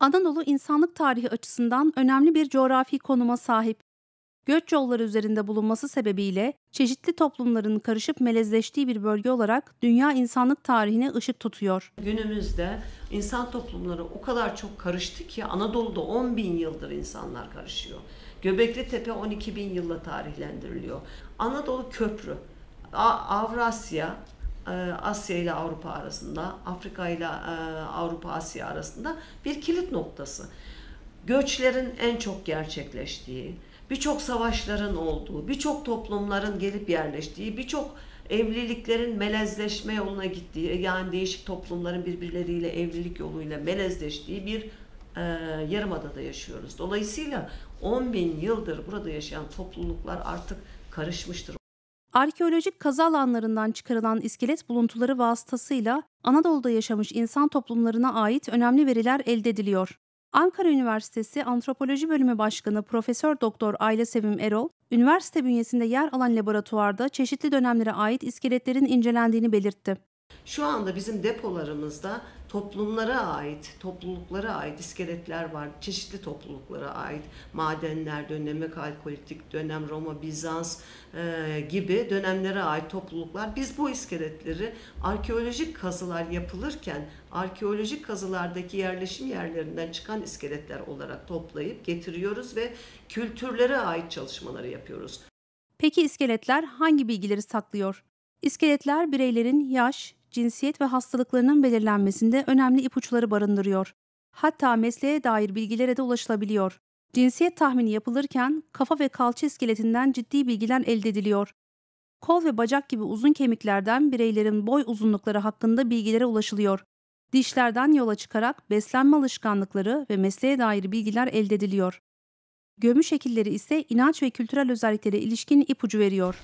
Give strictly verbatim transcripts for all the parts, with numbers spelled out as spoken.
Anadolu insanlık tarihi açısından önemli bir coğrafi konuma sahip. Göç yolları üzerinde bulunması sebebiyle çeşitli toplumların karışıp melezleştiği bir bölge olarak dünya insanlık tarihine ışık tutuyor. Günümüzde insan toplumları o kadar çok karıştı ki Anadolu'da on bin yıldır insanlar karışıyor. Göbekli Tepe on iki bin yılla tarihlendiriliyor. Anadolu köprü. Avrasya, Asya ile Avrupa arasında, Afrika ile Avrupa Asya arasında bir kilit noktası. Göçlerin en çok gerçekleştiği, birçok savaşların olduğu, birçok toplumların gelip yerleştiği, birçok evliliklerin melezleşme yoluna gittiği, yani değişik toplumların birbirleriyle evlilik yoluyla melezleştiği bir e, yarımadada yaşıyoruz. Dolayısıyla on bin yıldır burada yaşayan topluluklar artık karışmıştır. Arkeolojik kazı alanlarından çıkarılan iskelet buluntuları vasıtasıyla Anadolu'da yaşamış insan toplumlarına ait önemli veriler elde ediliyor. Ankara Üniversitesi Antropoloji Bölümü Başkanı Profesör Doktor Ayla Sevim Erol, üniversite bünyesinde yer alan laboratuvarda çeşitli dönemlere ait iskeletlerin incelendiğini belirtti. Şu anda bizim depolarımızda toplumlara ait, topluluklara ait iskeletler var. Çeşitli topluluklara ait madenler dönemi, Kalkolitik dönem, Roma, Bizans e, gibi dönemlere ait topluluklar. Biz bu iskeletleri arkeolojik kazılar yapılırken arkeolojik kazılardaki yerleşim yerlerinden çıkan iskeletler olarak toplayıp getiriyoruz ve kültürlere ait çalışmaları yapıyoruz. Peki iskeletler hangi bilgileri saklıyor? İskeletler bireylerin yaş, cinsiyet ve hastalıklarının belirlenmesinde önemli ipuçları barındırıyor. Hatta mesleğe dair bilgilere de ulaşılabiliyor. Cinsiyet tahmini yapılırken kafa ve kalça iskeletinden ciddi bilgiler elde ediliyor. Kol ve bacak gibi uzun kemiklerden bireylerin boy uzunlukları hakkında bilgilere ulaşılıyor. Dişlerden yola çıkarak beslenme alışkanlıkları ve mesleğe dair bilgiler elde ediliyor. Gömü şekilleri ise inanç ve kültürel özelliklere ilişkin ipucu veriyor.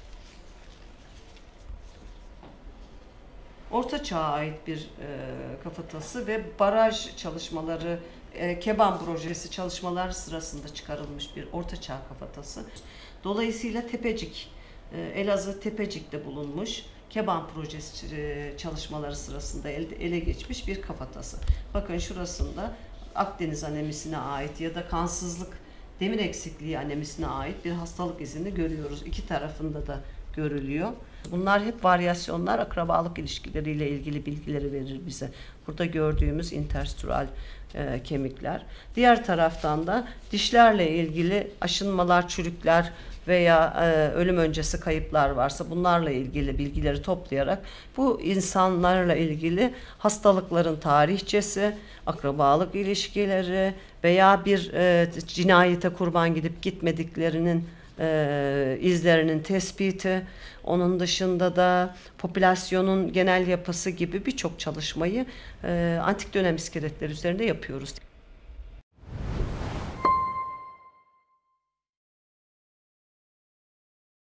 Orta Çağ'a ait bir e, kafatası ve baraj çalışmaları, e, Keban projesi çalışmalar sırasında çıkarılmış bir Orta Çağ kafatası. Dolayısıyla Tepecik, e, Elazığ Tepecik'te bulunmuş Keban projesi e, çalışmaları sırasında ele, ele geçmiş bir kafatası. Bakın şurasında Akdeniz anemisine ait ya da kansızlık, demir eksikliği anemisine ait bir hastalık izini görüyoruz. İki tarafında da görülüyor. Bunlar hep varyasyonlar, akrabalık ilişkileriyle ilgili bilgileri verir bize. Burada gördüğümüz interstitial e, kemikler. Diğer taraftan da dişlerle ilgili aşınmalar, çürükler veya e, ölüm öncesi kayıplar varsa bunlarla ilgili bilgileri toplayarak bu insanlarla ilgili hastalıkların tarihçesi, akrabalık ilişkileri veya bir e, cinayete kurban gidip gitmediklerinin E, izlerinin tespiti, onun dışında da popülasyonun genel yapısı gibi birçok çalışmayı e, antik dönem iskeletleri üzerinde yapıyoruz.